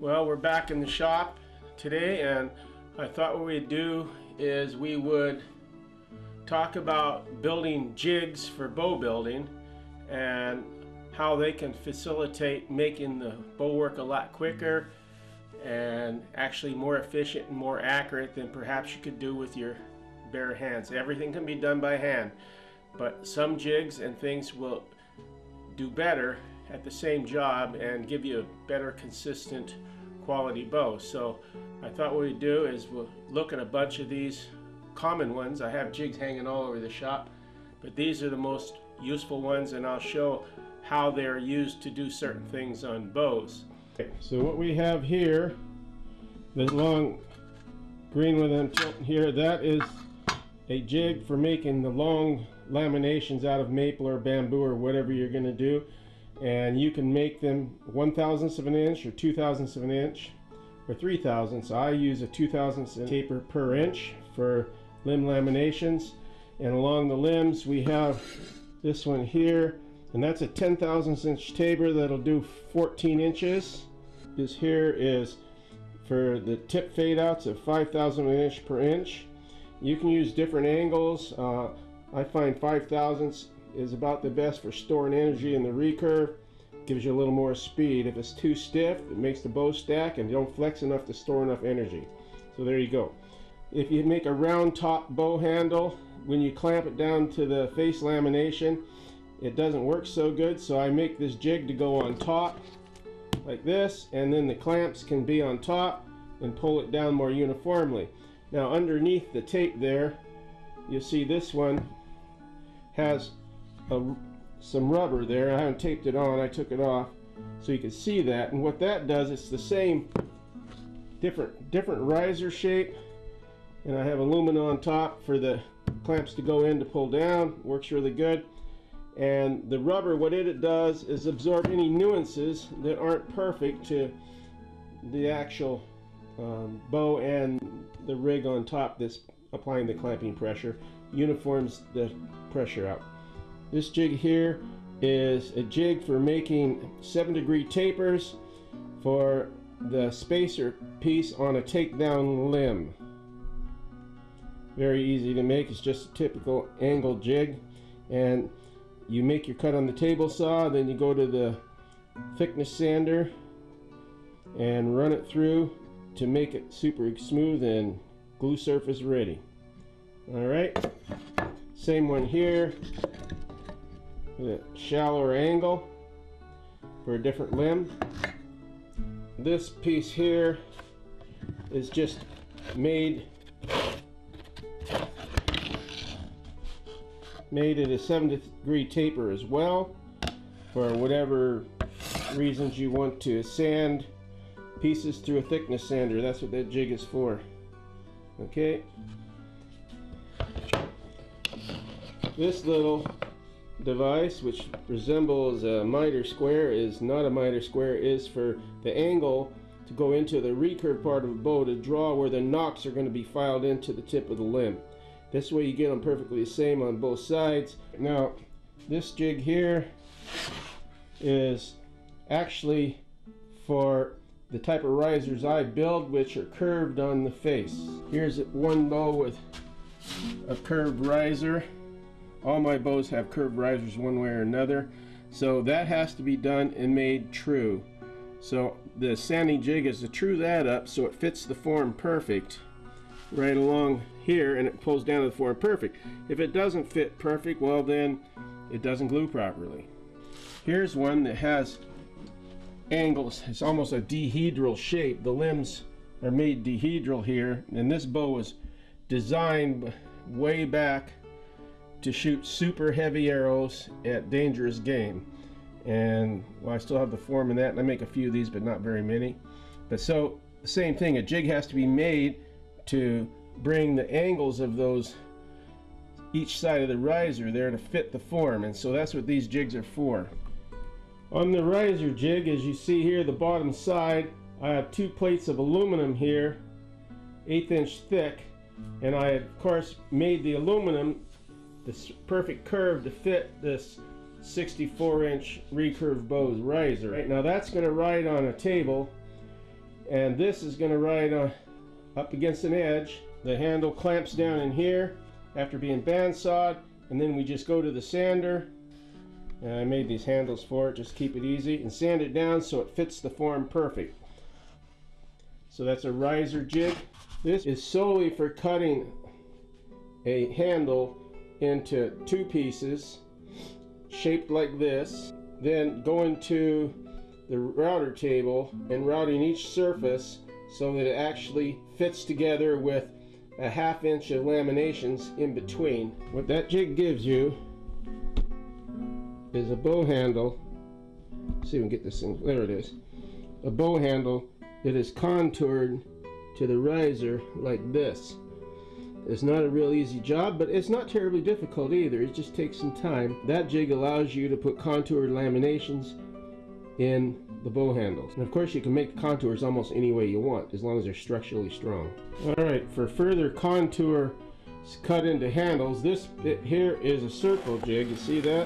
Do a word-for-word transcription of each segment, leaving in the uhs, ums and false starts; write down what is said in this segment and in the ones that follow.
Well, we're back in the shop today, and I thought what we'd do is we would talk about building jigs for bow building and how they can facilitate making the bow work a lot quicker and actually more efficient and more accurate than perhaps you could do with your bare hands. Everything can be done by hand, but some jigs and things will do better at the same job and give you a better consistent quality bow. So I thought what we'd do is we'll look at a bunch of these common ones. I have jigs hanging all over the shop, but these are the most useful ones, and I'll show how they're used to do certain things on bows. Okay, so what we have here, the long green one I'm tilting here, that is a jig for making the long laminations out of maple or bamboo or whatever you're going to do. And you can make them one thousandths of an inch or two thousandths of an inch or three thousandths. I use a two thousandths taper per inch for limb laminations. And along the limbs we have this one here, and that's a ten thousandths inch taper that'll do fourteen inches. This here is for the tip fade outs of five thousandths of an inch per inch. You can use different angles. Uh, I find five thousandths is about the best for storing energy in the recurve. Gives you a little more speed. If it's too stiff, it makes the bow stack and you don't flex enough to store enough energy. So there you go. If you make a round top bow handle, when you clamp it down to the face lamination, it doesn't work so good, so I make this jig to go on top like this, and then the clamps can be on top and pull it down more uniformly. Now underneath the tape there, you see this one has a, some rubber there. I haven't taped it on, I took it off so you can see that. And what that does, it's the same different different riser shape, and I have aluminum on top for the clamps to go in to pull down. Works really good. And the rubber, what it does is absorb any nuances that aren't perfect to the actual um, bow and the rig on top that's applying the clamping pressure, uniforms the pressure out. This jig here is a jig for making seven degree tapers for the spacer piece on a takedown limb. Very easy to make. It's just a typical angle jig, and you make your cut on the table saw, then you go to the thickness sander and run it through to make it super smooth and glue surface ready. Alright, same one here, a shallower angle for a different limb. This piece here is just made made at a seven degree taper as well, for whatever reasons you want to sand pieces through a thickness sander. That's what that jig is for. Okay, this little device, which resembles a miter square, is not a miter square, is for the angle to go into the recurve part of a bow to draw where the nocks are going to be filed into the tip of the limb. This way you get them perfectly the same on both sides. Now this jig here is actually for the type of risers I build, which are curved on the face. Here's one bow with a curved riser. All my bows have curved risers one way or another, so that has to be done and made true. So the sanding jig is to true that up so it fits the form perfect right along here, and it pulls down to the form perfect. If it doesn't fit perfect, well then it doesn't glue properly. Here's one that has angles. It's almost a dihedral shape. The limbs are made dihedral here, and this bow was designed way back to shoot super heavy arrows at dangerous game. And well, I still have the form in that, and I make a few of these, but not very many. But so the same thing, a jig has to be made to bring the angles of those each side of the riser there to fit the form, and so that's what these jigs are for. On the riser jig, as you see here, the bottom side, I have two plates of aluminum here, eighth inch thick, and I of course made the aluminum this perfect curve to fit this sixty-four inch recurve bow's riser. Right now that's going to ride on a table, and this is going to ride uh, up against an edge. The handle clamps down in here after being bandsawed, and then we just go to the sander, and I made these handles for it, just keep it easy, and sand it down so it fits the form perfect. So that's a riser jig. This is solely for cutting a handle into two pieces shaped like this, then going to the router table and routing each surface so that it actually fits together with a half inch of laminations in between. What that jig gives you is a bow handle. Let's see if we can get this thing, there it is. A bow handle that is contoured to the riser like this. It's not a real easy job, but it's not terribly difficult either. It just takes some time. That jig allows you to put contoured laminations in the bow handles. And of course you can make the contours almost any way you want, as long as they're structurally strong. Alright, for further contour cut into handles, this bit here is a circle jig. You see that?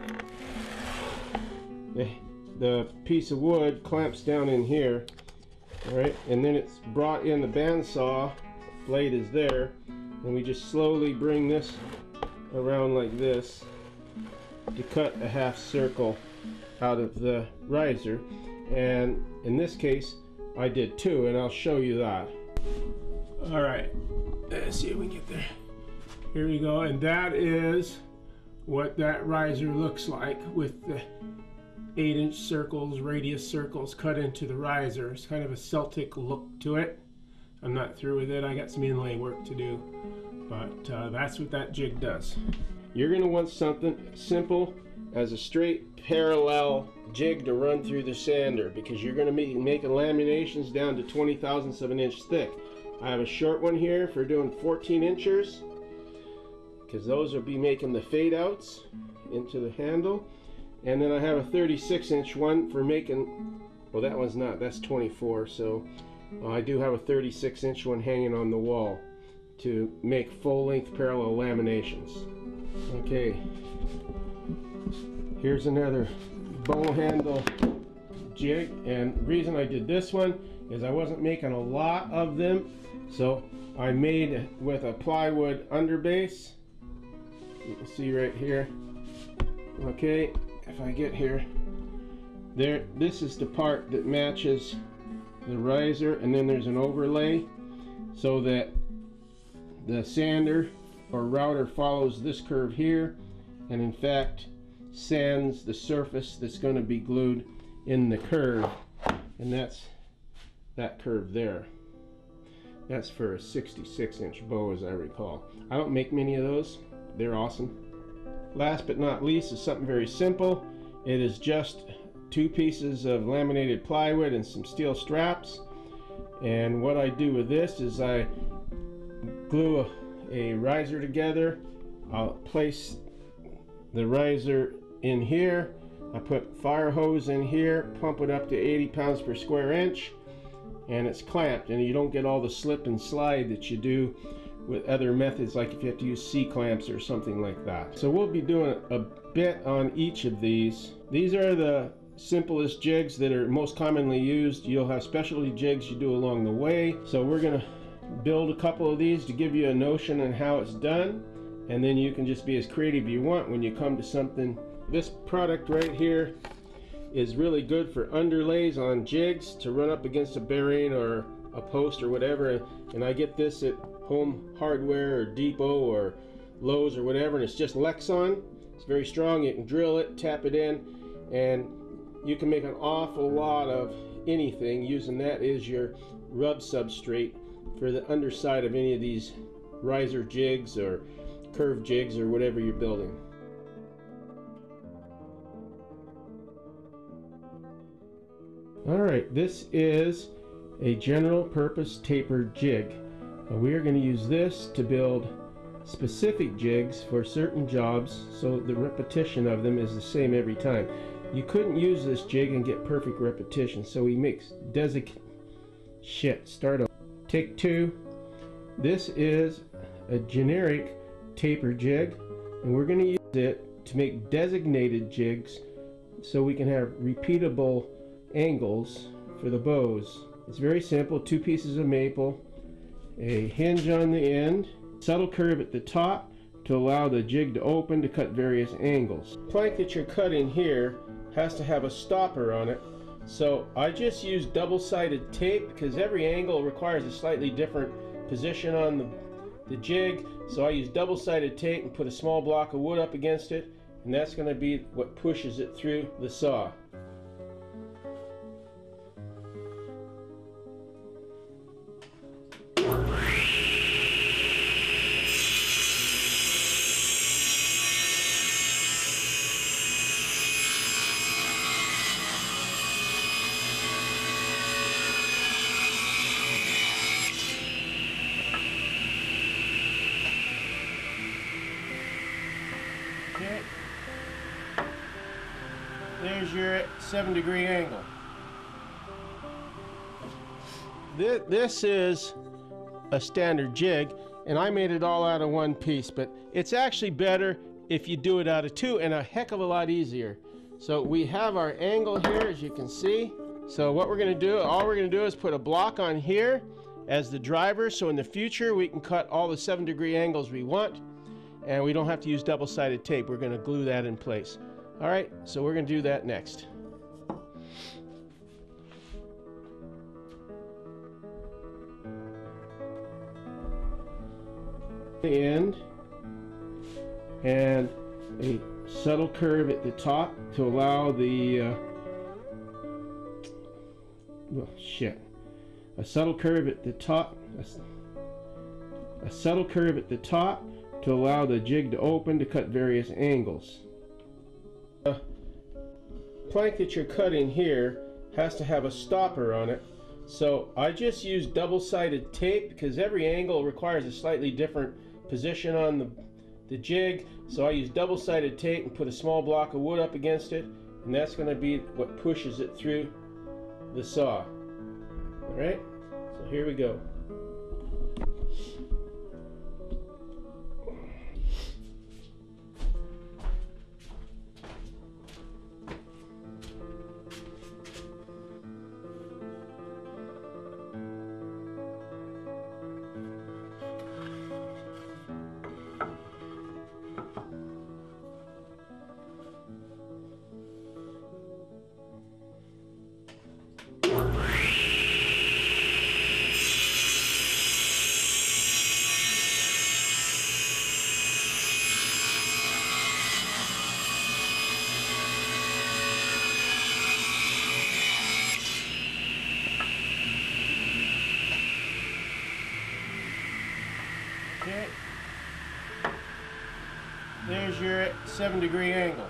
The, the piece of wood clamps down in here, alright, and then it's brought in the bandsaw, blade is there, and we just slowly bring this around like this to cut a half circle out of the riser. And in this case I did two, and I'll show you that. Alright, let's see if we can get there. Here we go, and that is what that riser looks like with the eight inch circles, radius circles cut into the riser. It's kind of a Celtic look to it. I'm not through with it, I got some inlay work to do, but uh, that's what that jig does. You're going to want something simple as a straight parallel jig to run through the sander, because you're going to be making laminations down to twenty thousandths of an inch thick. I have a short one here for doing fourteen inchers, because those will be making the fade outs into the handle, and then I have a thirty-six inch one for making, well that one's not, that's twenty-four, so uh, I do have a thirty-six inch one hanging on the wall to make full length parallel laminations. Okay, here's another bow handle jig, and the reason I did this one is I wasn't making a lot of them, so I made it with a plywood underbase. You can see right here. Okay, if I get here, there, this is the part that matches the riser, and then there's an overlay so that the sander or router follows this curve here, and in fact sands the surface that's going to be glued in the curve, and that's that curve there. That's for a sixty-six inch bow, as I recall. I don't make many of those. They're awesome. Last but not least is something very simple. It is just two pieces of laminated plywood and some steel straps, and what I do with this is I glue a, a riser together. I'll place the riser in here, I put fire hose in here, pump it up to eighty pounds per square inch, and it's clamped, and you don't get all the slip and slide that you do with other methods, like if you have to use C-clamps or something like that. So we'll be doing a bit on each of these. These are the simplest jigs that are most commonly used. You'll have specialty jigs you do along the way. So we're going to build a couple of these to give you a notion on how it's done, and then you can just be as creative you want when you come to something. This product right here is really good for underlays on jigs to run up against a bearing or a post or whatever, and I get this at Home Hardware or Depot or Lowe's or whatever, and it's just Lexon. It's very strong. You can drill it, tap it in, and you can make an awful lot of anything using that as your rub substrate for the underside of any of these riser jigs or curve jigs or whatever you're building. Alright, this is a general purpose taper jig. Now we are going to use this to build specific jigs for certain jobs, so the repetition of them is the same every time. You couldn't use this jig and get perfect repetition, so we mix desig shit start over. Take two. This is a generic taper jig, and we're going to use it to make designated jigs so we can have repeatable angles for the bows. It's very simple. Two pieces of maple, a hinge on the end, subtle curve at the top to allow the jig to open to cut various angles. The plank that you're cutting here has to have a stopper on it, so I just use double-sided tape because every angle requires a slightly different position on the, the jig. So I use double-sided tape and put a small block of wood up against it, and that's going to be what pushes it through the saw. Okay. There's your seven degree angle. This, this is a standard jig, and I made it all out of one piece, but it's actually better if you do it out of two, and a heck of a lot easier. So we have our angle here, as you can see. So what we're going to do, all we're going to do is put a block on here as the driver, so in the future we can cut all the seven degree angles we want, and we don't have to use double-sided tape. We're going to glue that in place. All right, so we're going to do that next. The end, and a subtle curve at the top to allow the uh, well shit a subtle curve at the top a, a subtle curve at the top to allow the jig to open to cut various angles. The plank that you're cutting here has to have a stopper on it, so I just use double-sided tape because every angle requires a slightly different position on the, the jig. So I use double-sided tape and put a small block of wood up against it, and that's going to be what pushes it through the saw. Alright, so here we go. Okay. There's your seven degree angle.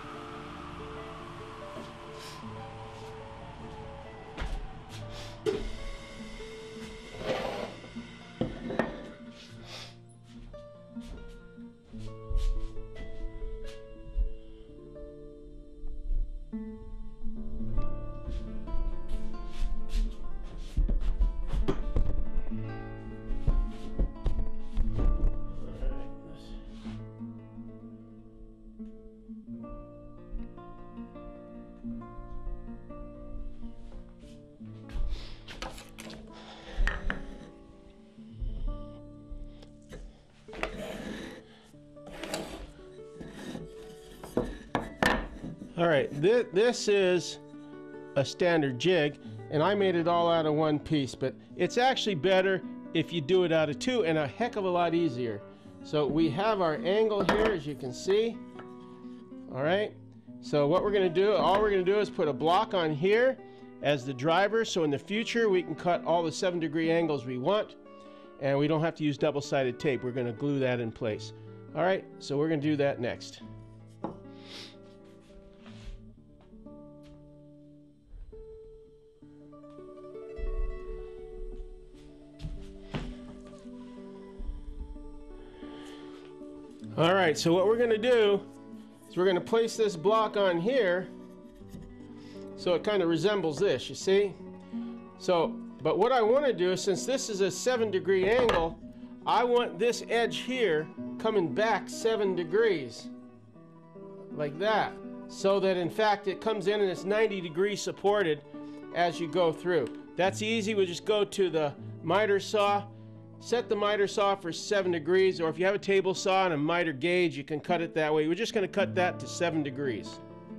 All right, th this is a standard jig, and I made it all out of one piece, but it's actually better if you do it out of two, and a heck of a lot easier. So we have our angle here, as you can see. All right, so what we're going to do, all we're going to do is put a block on here as the driver, so in the future we can cut all the seven degree angles we want, and we don't have to use double-sided tape. We're going to glue that in place. All right, so we're going to do that next. All right, so what we're going to do is we're going to place this block on here so it kind of resembles this, you see? So, but what I want to do is, since this is a seven degree angle, I want this edge here coming back seven degrees, like that, so that in fact it comes in and it's ninety degrees supported as you go through. that's easy. We'll just go to the miter saw, set the miter saw for seven degrees, or if you have a table saw and a miter gauge, you can cut it that way. We're just going to cut that to seven degrees.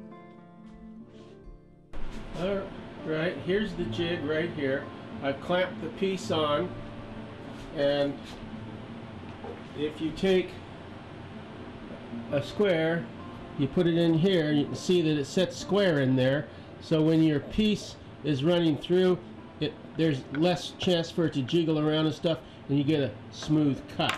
All right, here's the jig right here. I've clamped the piece on, and if you take a square, you put it in here, you can see that it sets square in there, so when your piece is running through it, there's less chance for it to jiggle around and stuff, and you get a smooth cut.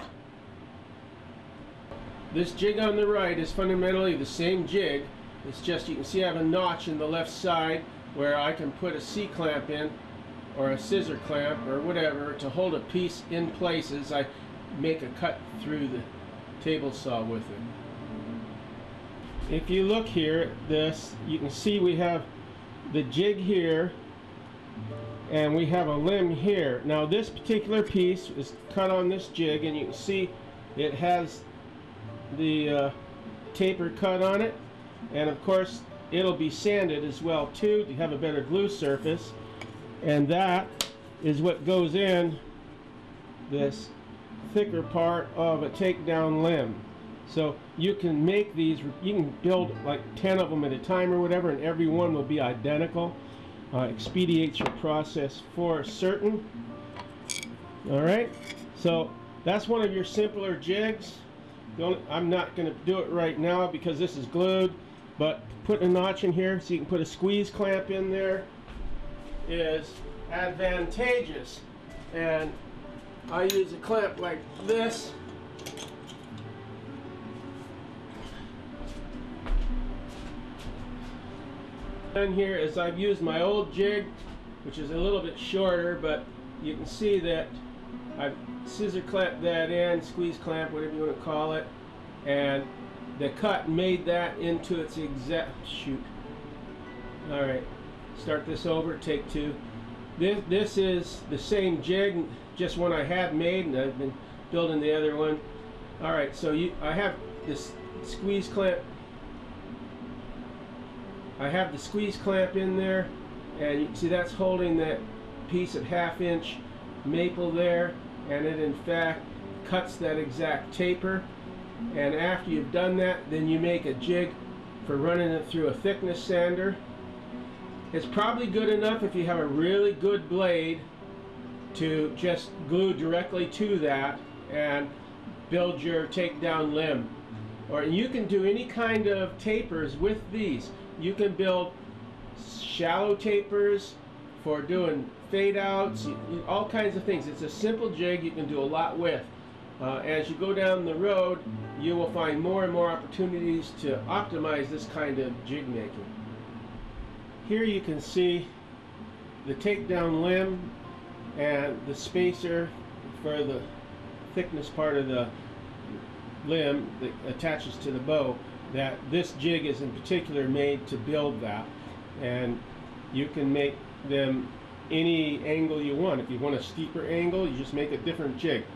This jig on the right is fundamentally the same jig. It's just, you can see I have a notch in the left side where I can put a C-clamp in, or a scissor clamp, or whatever, to hold a piece in place as I make a cut through the table saw with it. If you look here at this, you can see we have the jig here, and we have a limb here. Now this particular piece is cut on this jig, and you can see it has the uh, taper cut on it, and of course it'll be sanded as well too to have a better glue surface, and that is what goes in this thicker part of a takedown limb. So you can make these, you can build like ten of them at a time or whatever, and every one will be identical. Uh, expedites your process for certain. Alright, so that's one of your simpler jigs. Only, I'm not going to do it right now because this is glued, but putting a notch in here so you can put a squeeze clamp in there is advantageous. And I use a clamp like this. Done here is I've used my old jig, which is a little bit shorter, but you can see that I've scissor clamped that in, squeeze clamp, whatever you want to call it, and the cut made that into its exact shoot. All right, start this over, take two. This this is the same jig, just one I had made, and I've been building the other one. All right, so you I have this squeeze clamp. I have the squeeze clamp in there, and you can see that's holding that piece of half inch maple there, and it in fact cuts that exact taper. And after you've done that, then you make a jig for running it through a thickness sander. It's probably good enough if you have a really good blade to just glue directly to that and build your takedown limb. Or you can do any kind of tapers with these. You can build shallow tapers for doing fade outs, all kinds of things. It's a simple jig you can do a lot with. Uh, as you go down the road, you will find more and more opportunities to optimize this kind of jig making. Here you can see the takedown limb and the spacer for the thickness part of the limb that attaches to the bow. That this jig is in particular made to build that, and you can make them any angle you want. If you want a steeper angle, you just make a different jig.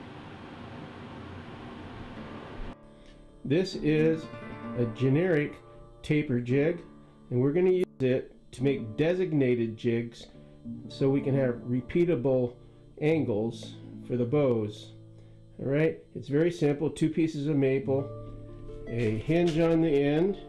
This is a generic taper jig, and we're going to use it to make designated jigs so we can have repeatable angles for the bows. Alright, it's very simple. Two pieces of maple, a hinge on the end,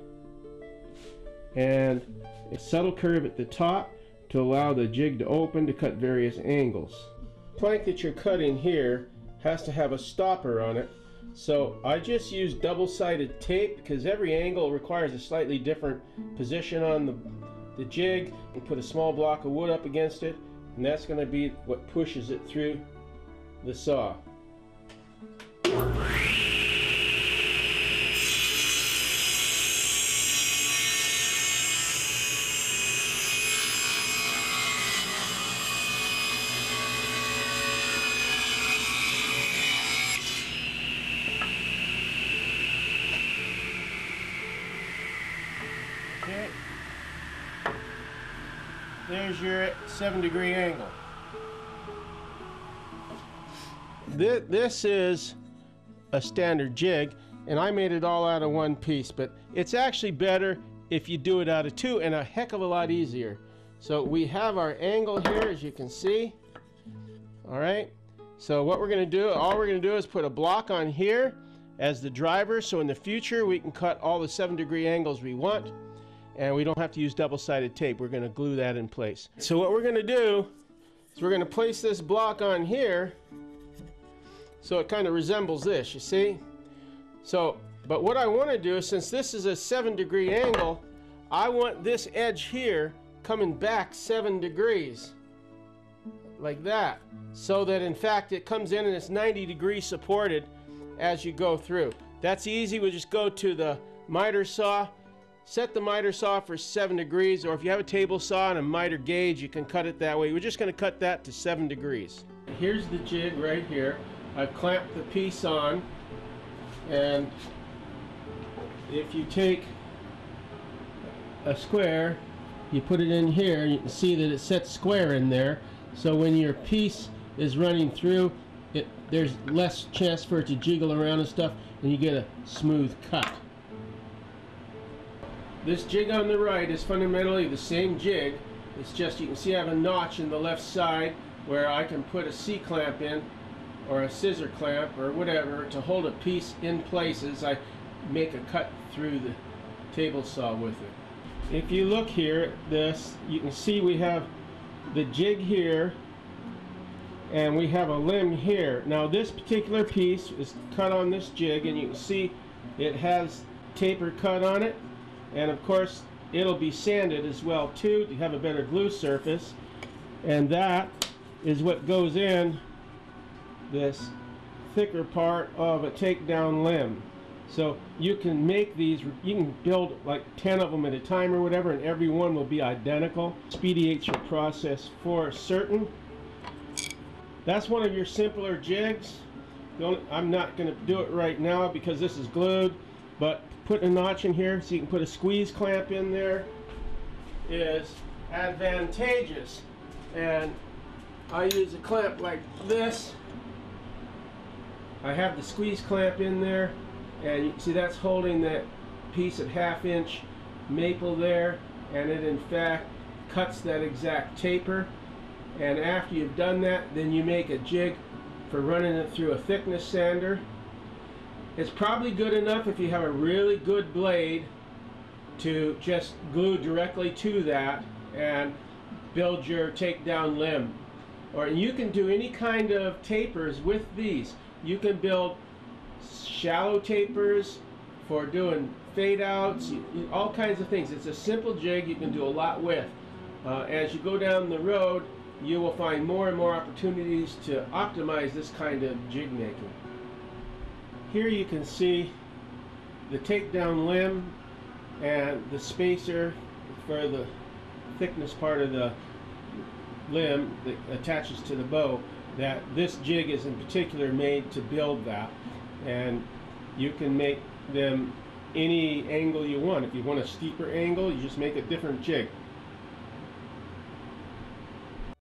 and a subtle curve at the top to allow the jig to open to cut various angles. The plank that you're cutting here has to have a stopper on it, so I just use double-sided tape because every angle requires a slightly different position on the, the jig, and put a small block of wood up against it, and that's going to be what pushes it through the saw. Okay, there's your seven degree angle. This, this is a standard jig, and I made it all out of one piece, but it's actually better if you do it out of two, and a heck of a lot easier. So we have our angle here, as you can see. All right, so what we're going to do, all we're going to do is put a block on here as the driver, so in the future we can cut all the seven degree angles we want, and we don't have to use double-sided tape. We're going to glue that in place. So what we're going to do is we're going to place this block on here so it kind of resembles this, you see? So, but what I want to do is, since this is a seven degree angle, I want this edge here coming back seven degrees, like that, so that in fact it comes in and it's ninety degrees supported as you go through. That's easy. We just go to the miter saw, set the miter saw for seven degrees, or if you have a table saw and a miter gauge, you can cut it that way. We're just going to cut that to seven degrees. Here's the jig right here. I've clamped the piece on, and if you take a square, you put it in here, you can see that it sets square in there, so when your piece is running through it, there's less chance for it to jiggle around and stuff, and you get a smooth cut. This jig on the right is fundamentally the same jig. It's just, you can see I have a notch in the left side where I can put a C-clamp in, or a scissor clamp, or whatever, to hold a piece in place as I make a cut through the table saw with it. If you look here at this, you can see we have the jig here, and we have a limb here. Now this particular piece is cut on this jig, and you can see it has taper cut on it, and of course it'll be sanded as well too to have a better glue surface, and that is what goes in this thicker part of a takedown limb. So you can make these, you can build like ten of them at a time or whatever, and every one will be identical. Expedites your process for certain. That's one of your simpler jigs. Don't, I'm not going to do it right now because this is glued, but put a notch in here so you can put a squeeze clamp in there is advantageous. And I use a clamp like this. I have the squeeze clamp in there, and you can see that's holding that piece of half inch maple there, and it in fact cuts that exact taper. And after you've done that, then you make a jig for running it through a thickness sander. It's probably good enough if you have a really good blade to just glue directly to that and build your takedown limb. Or you can do any kind of tapers with these. You can build shallow tapers for doing fade outs, all kinds of things. It's a simple jig you can do a lot with. Uh, as you go down the road, you will find more and more opportunities to optimize this kind of jig making. Here you can see the takedown limb and the spacer for the thickness part of the limb that attaches to the bow. That this jig is in particular made to build that, and you can make them any angle you want. If you want a steeper angle, you just make a different jig.